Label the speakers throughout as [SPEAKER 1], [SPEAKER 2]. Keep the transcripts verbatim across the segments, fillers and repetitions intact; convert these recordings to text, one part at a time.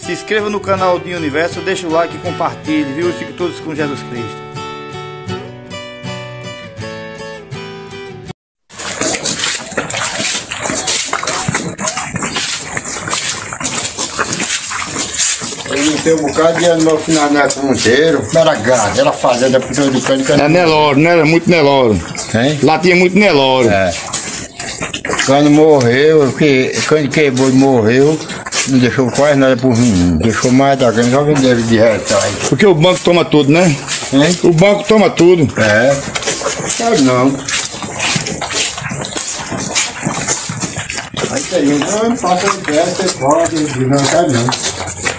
[SPEAKER 1] Se inscreva no canal Dinho Universo, deixa o like e compartilhe, viu? E fiquem todos com Jesus Cristo.
[SPEAKER 2] Tem um bocado de ano no final na Monteiro, era gado, era fazenda por todo o canto.
[SPEAKER 3] Era Nelore, né? Era muito Nelore.
[SPEAKER 2] Hein?
[SPEAKER 3] Lá tinha muito Nelore.
[SPEAKER 2] É. Quando morreu, que, quando quebrou e morreu, não deixou quase nada por mim, deixou mais da grande, só venderam de retalho.
[SPEAKER 3] Porque o banco toma tudo, né?
[SPEAKER 2] Hein?
[SPEAKER 3] O banco toma tudo.
[SPEAKER 2] É, sabe não. Aí tem gente, não passa de pé, você pode, não sabe não.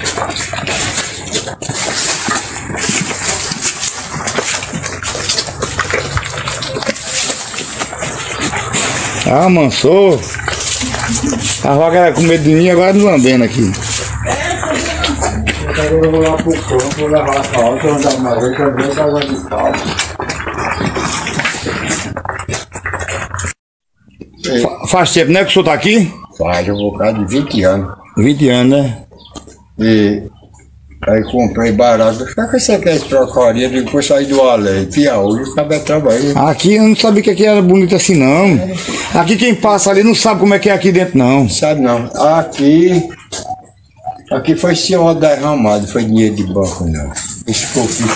[SPEAKER 3] Ah, amansou. A vaca era com medo de mim, agora me lambendo aqui.
[SPEAKER 2] Agora eu vou lá pro campo, vou levar a calça, vou andar mais, eu quero ver água de calça.
[SPEAKER 3] Fa faz tempo, né, que o senhor tá aqui?
[SPEAKER 2] Faz um bocado de vinte anos.
[SPEAKER 3] vinte anos, né?
[SPEAKER 2] E aí comprei barato. Só que você quer esse trocaria, depois saí do além, Piauí, acabei trabalhando.
[SPEAKER 3] Aqui eu não sabia que aqui era bonito assim, não. Aqui quem passa ali não sabe como é que é aqui dentro, não.
[SPEAKER 2] Sabe não, aqui, aqui foi senhor derramado, foi dinheiro de banco não. Esse fofinho.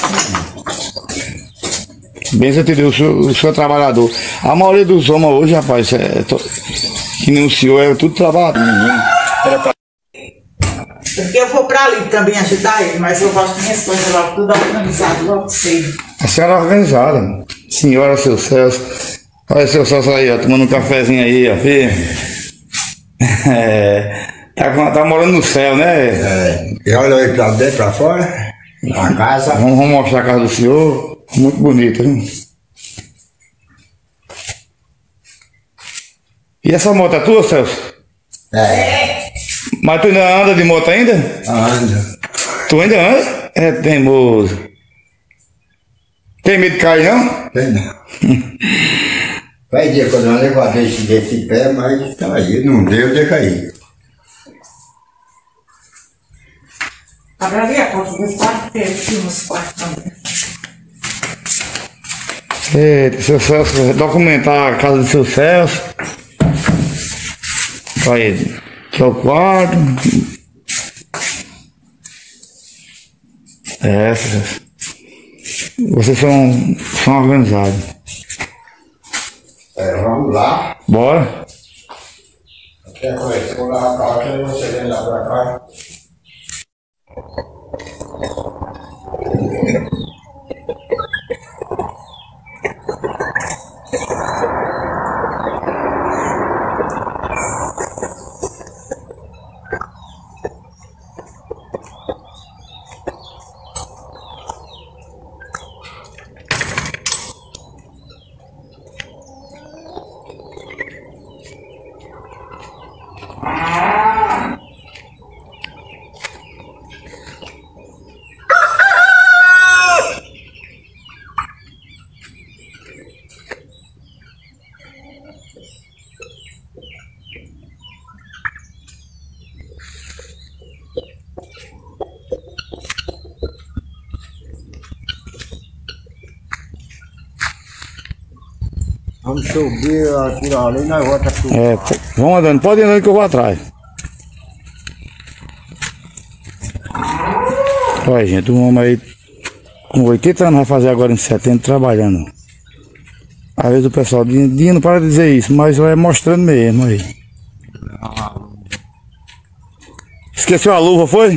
[SPEAKER 3] Bem, você entendeu, o senhor, o senhor é trabalhador. A maioria dos homens hoje, rapaz, é, to, que nem o senhor, é tudo trabalhador.
[SPEAKER 2] Menino, era pra...
[SPEAKER 4] Porque eu vou pra ali também ajudar ele, mas eu gosto de minhas coisas logo, tudo organizado, logo cedo.
[SPEAKER 3] A senhora é organizada, senhora, seu Celso. Olha seu Celso aí, ó, tomando um cafezinho aí, ó, filho. É, tá, tá morando no céu, né?
[SPEAKER 2] É, e olha aí pra dentro, pra fora, na casa.
[SPEAKER 3] Vamos, vamos mostrar a casa do senhor, muito bonita, hein? E essa moto é tua, Celso?
[SPEAKER 2] É,
[SPEAKER 3] Mas tu ainda anda de moto ainda?
[SPEAKER 2] anda.
[SPEAKER 3] Tu ainda anda? É teimoso. Tem medo de cair, não?
[SPEAKER 2] Tem não. Faz dia quando eu levantei desse, desse pé, mas tá aí, não deu, deixa aí.
[SPEAKER 4] Agora ali a porta do quarto, tem aqui nos quartos também.
[SPEAKER 3] Eita, seu Celso, documentar a casa do seu Celso. Olha aí, que é o quarto. É, vocês são, são organizados.
[SPEAKER 2] É, vamos lá.
[SPEAKER 3] Bora.
[SPEAKER 2] Até começar, vou lá a calça e você vem lá pra cá. Vamos subir aqui ali e nós voltamos aqui.
[SPEAKER 3] É, vamos andando, pode ir andando que eu vou atrás. Olha, gente, um homem aí com oitenta anos vai fazer agora em setembro trabalhando. Às vezes o pessoal Dinho não para de dizer isso, mas vai mostrando mesmo aí. Esqueceu a luva, foi?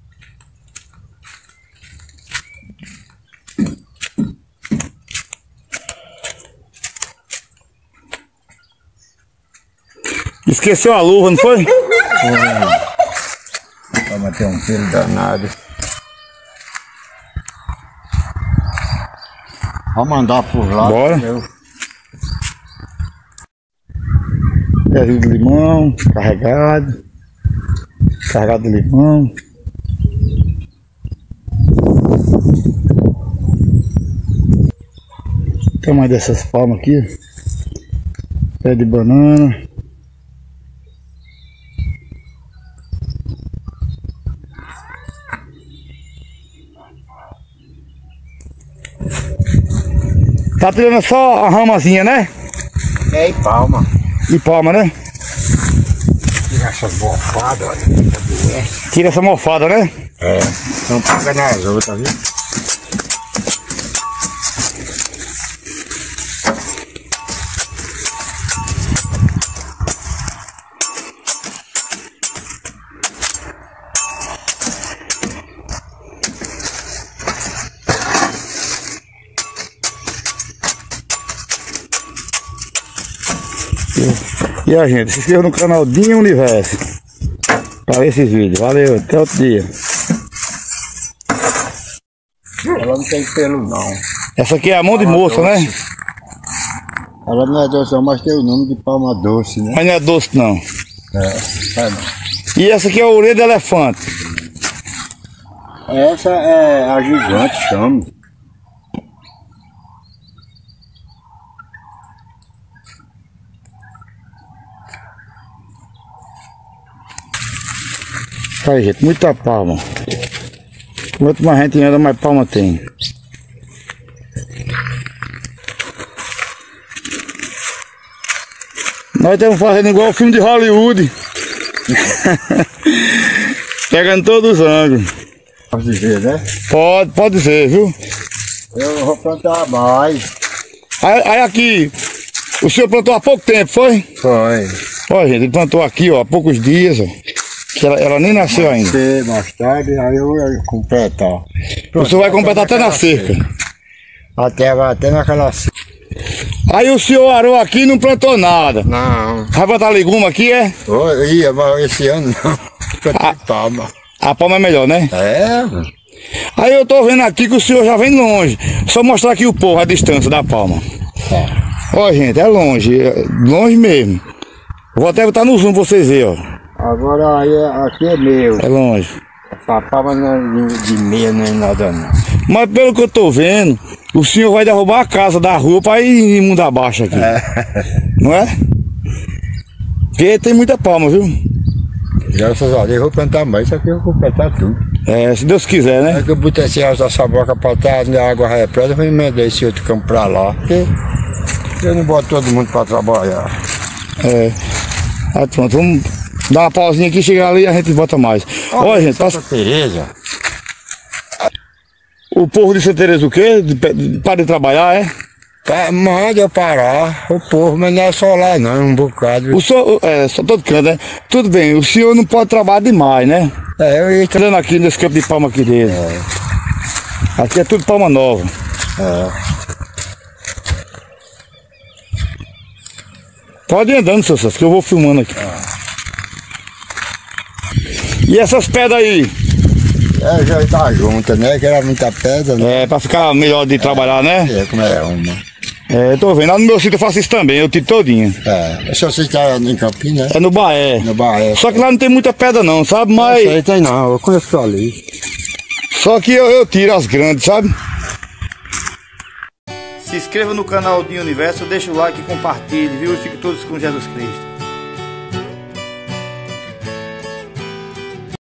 [SPEAKER 3] Esqueceu a luva, não foi?
[SPEAKER 2] Vai bater um filho danado. Vamos andar por lá.
[SPEAKER 3] Bora.
[SPEAKER 2] Meu.
[SPEAKER 3] Pezinho de limão, carregado. Carregado de limão. Tem mais dessas palmas aqui. Pé de banana. Tá tirando só a ramazinha, né?
[SPEAKER 2] É, e palma.
[SPEAKER 3] E palma, né?
[SPEAKER 2] Tira essas mofadas, olha.
[SPEAKER 3] Tira essa mofada, né?
[SPEAKER 2] É, não paga nas outras, viu?
[SPEAKER 3] E a gente, se inscreva no canal Dinho Universo para ver esses vídeos. Valeu, até outro dia.
[SPEAKER 2] Ela não tem pelo não.
[SPEAKER 3] Essa aqui é a mão de moça, né?
[SPEAKER 2] Ela não é doce não, mas tem o nome de palma doce, né?
[SPEAKER 3] Mas não é doce não.
[SPEAKER 2] É, é não.
[SPEAKER 3] E essa aqui é a orelha de elefante.
[SPEAKER 2] Essa é a gigante, chama.
[SPEAKER 3] Aí, gente, muita palma. Quanto mais gente anda, mais palma tem. Nós estamos fazendo igual o filme de Hollywood. Pegando todos os ângulos.
[SPEAKER 2] Pode dizer, né?
[SPEAKER 3] Pode, pode ser, viu?
[SPEAKER 2] Eu vou plantar mais.
[SPEAKER 3] Aí, aí aqui, o senhor plantou há pouco tempo, foi?
[SPEAKER 2] Foi.
[SPEAKER 3] Olha, gente, ele plantou aqui, ó, há poucos dias, ó. Que ela, ela nem nasceu ainda.
[SPEAKER 2] Ser mais tarde, aí eu vou completar.
[SPEAKER 3] O senhor vai completar até na cerca.
[SPEAKER 2] Até, até naquela cerca.
[SPEAKER 3] Aí o senhor arou aqui e não plantou nada.
[SPEAKER 2] Não.
[SPEAKER 3] Vai plantar legume aqui, é?
[SPEAKER 2] Eu ia, mas esse ano não. Plantei
[SPEAKER 3] Ah.
[SPEAKER 2] palma.
[SPEAKER 3] A palma é melhor, né?
[SPEAKER 2] É,
[SPEAKER 3] Aí eu tô vendo aqui que o senhor já vem longe. Só mostrar aqui o povo, a distância da palma.
[SPEAKER 2] é.
[SPEAKER 3] Ó, gente, é longe, é longe mesmo. Vou até botar no zoom pra vocês verem, ó.
[SPEAKER 2] Agora aí, aqui é meu.
[SPEAKER 3] É longe.
[SPEAKER 2] Essa palma não é de meia nem nada não.
[SPEAKER 3] Mas pelo que eu tô vendo, o senhor vai derrubar a casa da rua pra ir em mundo abaixo aqui.
[SPEAKER 2] É.
[SPEAKER 3] Não é? Porque tem muita palma, viu?
[SPEAKER 2] Graças a Deus eu vou plantar mais, isso aqui eu vou completar tudo.
[SPEAKER 3] É, se Deus quiser, né?
[SPEAKER 2] Aí que eu botei esse resto da saboca pra trás, onde a água represa, eu vou emendar esse outro campo pra lá. Porque eu não boto todo mundo pra trabalhar.
[SPEAKER 3] É. Aí pronto, vamos dar uma pausinha aqui, chegar ali e a gente bota mais. Olha, gente,
[SPEAKER 2] Santa
[SPEAKER 3] passa...
[SPEAKER 2] Teresa.
[SPEAKER 3] o povo de Santa Teresa o quê? De- de- Para de trabalhar, é?
[SPEAKER 2] Tá, manda eu parar, o povo, mas não é só lá não, um bocado.
[SPEAKER 3] O senhor, é, só todo canto, né? Tudo bem, o senhor não pode trabalhar demais, né?
[SPEAKER 2] É, eu ia tra-
[SPEAKER 3] Entrando aqui nesse campo de palma aqui dele. Aqui é tudo palma nova.
[SPEAKER 2] é.
[SPEAKER 3] Pode ir andando, seu Celso, que eu vou filmando aqui. E essas pedras aí?
[SPEAKER 2] É, já tá junta, né? Que era muita pedra, né?
[SPEAKER 3] É, pra ficar melhor de trabalhar, né?
[SPEAKER 2] É, como é uma.
[SPEAKER 3] É, eu tô vendo. Lá no meu sítio eu faço isso também, eu tiro todinho.
[SPEAKER 2] É, se você está em Campinas, né?
[SPEAKER 3] É no Baé.
[SPEAKER 2] No Bahia.
[SPEAKER 3] Só que lá não tem muita pedra não, sabe? Mas...
[SPEAKER 2] Isso aí tem não, eu conheço ali.
[SPEAKER 3] Só que eu, eu tiro as grandes, sabe?
[SPEAKER 1] Se inscreva no canal Dinho Universo, deixa o like e compartilhe, viu? E fiquem todos com Jesus Cristo.